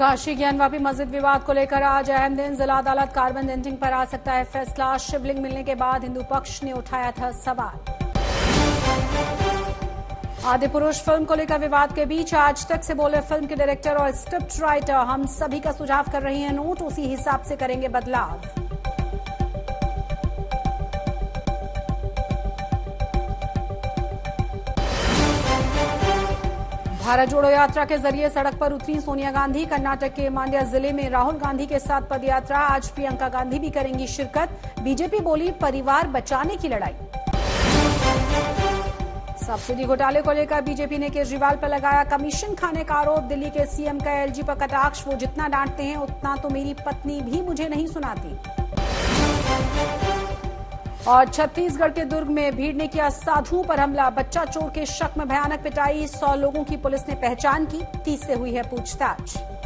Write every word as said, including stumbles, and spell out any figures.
काशी ज्ञानवापी मस्जिद विवाद को लेकर आज अहम दिन। जिला अदालत कार्बन डेंटिंग पर आ सकता है फैसला। शिवलिंग मिलने के बाद हिंदू पक्ष ने उठाया था सवाल। आदि पुरुष फिल्म को लेकर विवाद के बीच आज तक से बोले फिल्म के डायरेक्टर और स्क्रिप्ट राइटर, हम सभी का सुझाव कर रही हैं नोट, उसी हिसाब से करेंगे बदलाव। भारत जोड़ो यात्रा के जरिए सड़क पर उतरी सोनिया गांधी। कर्नाटक के मांड्या जिले में राहुल गांधी के साथ पदयात्रा। आज प्रियंका गांधी भी करेंगी शिरकत। बीजेपी बोली परिवार बचाने की लड़ाई। सब्सिडी घोटाले को लेकर बीजेपी ने केजरीवाल पर लगाया कमीशन खाने का आरोप। दिल्ली के सीएम का एलजी पर कटाक्ष, वो जितना डांटते हैं उतना तो मेरी पत्नी भी मुझे नहीं सुनाती। और छत्तीसगढ़ के दुर्ग में भीड़ ने किया साधुओं पर हमला। बच्चा चोर के शक में भयानक पिटाई। सौ लोगों की पुलिस ने पहचान की, तीस से हुई है पूछताछ।